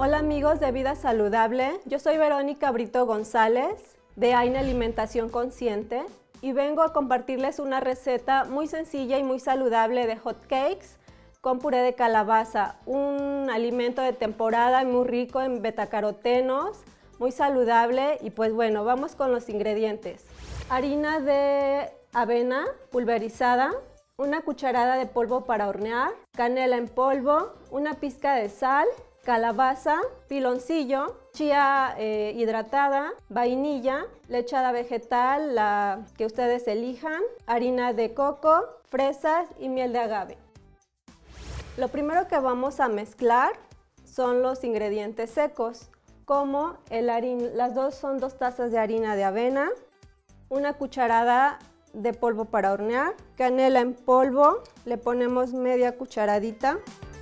Hola amigos de Vida Saludable, yo soy Verónica Brito González de AINE Alimentación Consciente y vengo a compartirles una receta muy sencilla y muy saludable de hot cakes con puré de calabaza, un alimento de temporada muy rico en betacarotenos, muy saludable y pues bueno, vamos con los ingredientes. Harina de avena pulverizada, una cucharada de polvo para hornear, canela en polvo, una pizca de sal, calabaza, piloncillo, chía hidratada, vainilla, lechada vegetal, la que ustedes elijan, harina de coco, fresas y miel de agave. Lo primero que vamos a mezclar son los ingredientes secos, como las dos son 2 tazas de harina de avena, una cucharada de polvo para hornear, canela en polvo, le ponemos media cucharadita,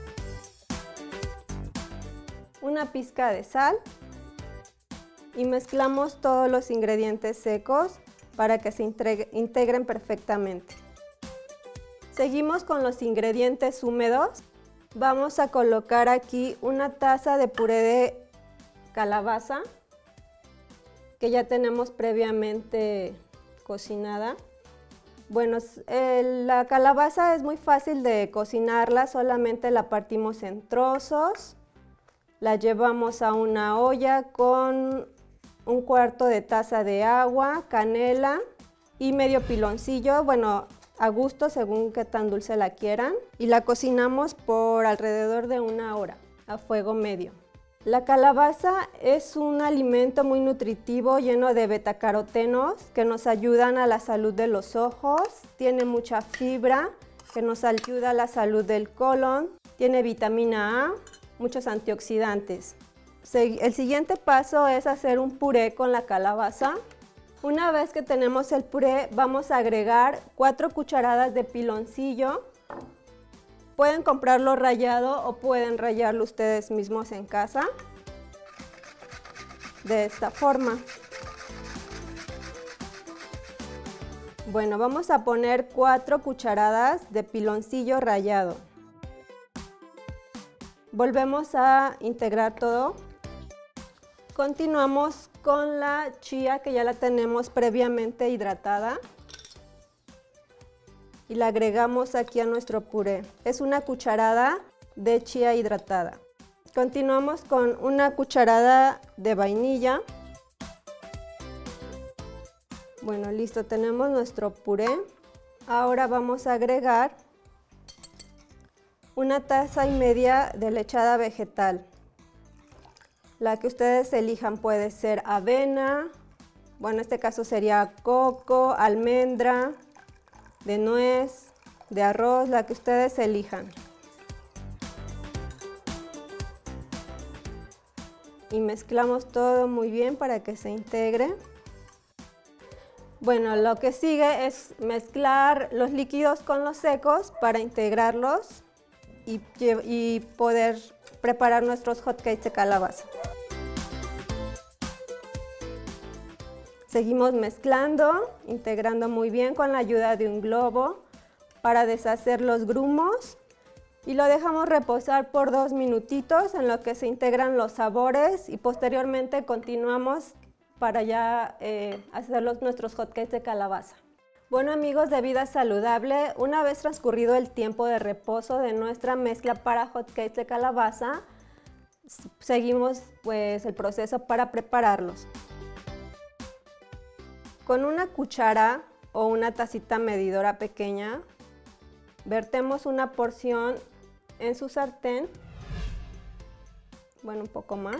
una pizca de sal y mezclamos todos los ingredientes secos para que se integren perfectamente. Seguimos con los ingredientes húmedos. Vamos a colocar aquí una taza de puré de calabaza que ya tenemos previamente cocinada. Bueno, la calabaza es muy fácil de cocinarla, solamente la partimos en trozos. La llevamos a una olla con 1/4 de taza de agua, canela y medio piloncillo, bueno, a gusto según qué tan dulce la quieran. Y la cocinamos por alrededor de 1 hora a fuego medio. La calabaza es un alimento muy nutritivo lleno de betacarotenos que nos ayudan a la salud de los ojos, tiene mucha fibra que nos ayuda a la salud del colon, tiene vitamina A, muchos antioxidantes. El siguiente paso es hacer un puré con la calabaza. Una vez que tenemos el puré, vamos a agregar 4 cucharadas de piloncillo. Pueden comprarlo rallado o pueden rallarlo ustedes mismos en casa. De esta forma. Bueno, vamos a poner 4 cucharadas de piloncillo rallado. Volvemos a integrar todo. Continuamos con la chía que ya la tenemos previamente hidratada y la agregamos aquí a nuestro puré. Es una cucharada de chía hidratada. Continuamos con una cucharada de vainilla. Bueno, listo, tenemos nuestro puré. Ahora vamos a agregar 1,5 tazas de lechada vegetal. La que ustedes elijan puede ser avena, bueno, en este caso sería coco, almendra, de nuez, de arroz, la que ustedes elijan. Y mezclamos todo muy bien para que se integre. Bueno, lo que sigue es mezclar los líquidos con los secos para integrarlos y poder preparar nuestros hot cakes de calabaza. Seguimos mezclando, integrando muy bien con la ayuda de un globo para deshacer los grumos y lo dejamos reposar por 2 minutitos en lo que se integran los sabores y posteriormente continuamos para ya hacer nuestros hot cakes de calabaza. Bueno amigos de Vida Saludable, una vez transcurrido el tiempo de reposo de nuestra mezcla para hot cakes de calabaza, seguimos pues el proceso para prepararlos. Con una cuchara o una tacita medidora pequeña, vertemos una porción en su sartén, bueno, un poco más.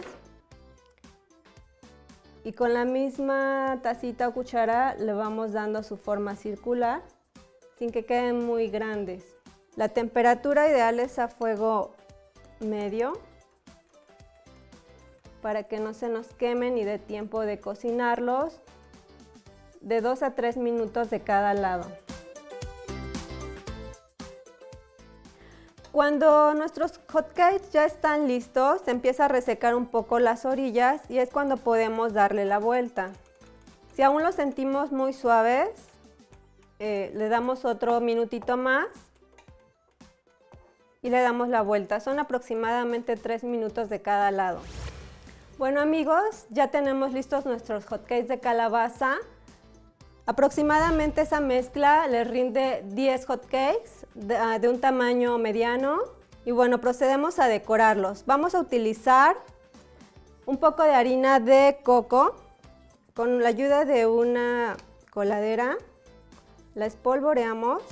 Y con la misma tacita o cuchara le vamos dando su forma circular, sin que queden muy grandes. La temperatura ideal es a fuego medio, para que no se nos quemen y dé tiempo de cocinarlos, de 2 a 3 minutos de cada lado. Cuando nuestros hot cakes ya están listos, se empieza a resecar un poco las orillas y es cuando podemos darle la vuelta. Si aún los sentimos muy suaves, le damos otro minutito más y le damos la vuelta. Son aproximadamente 3 minutos de cada lado. Bueno amigos, ya tenemos listos nuestros hotcakes de calabaza. Aproximadamente esa mezcla les rinde 10 hotcakes de un tamaño mediano. Y bueno, procedemos a decorarlos. Vamos a utilizar un poco de harina de coco con la ayuda de una coladera. La espolvoreamos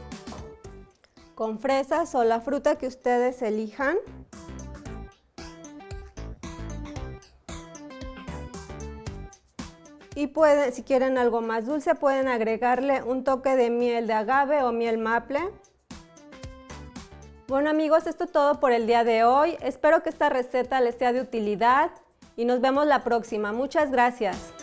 con fresas o la fruta que ustedes elijan. Y pueden, si quieren algo más dulce, pueden agregarle un toque de miel de agave o miel maple. Bueno amigos, esto es todo por el día de hoy. Espero que esta receta les sea de utilidad y nos vemos la próxima. Muchas gracias.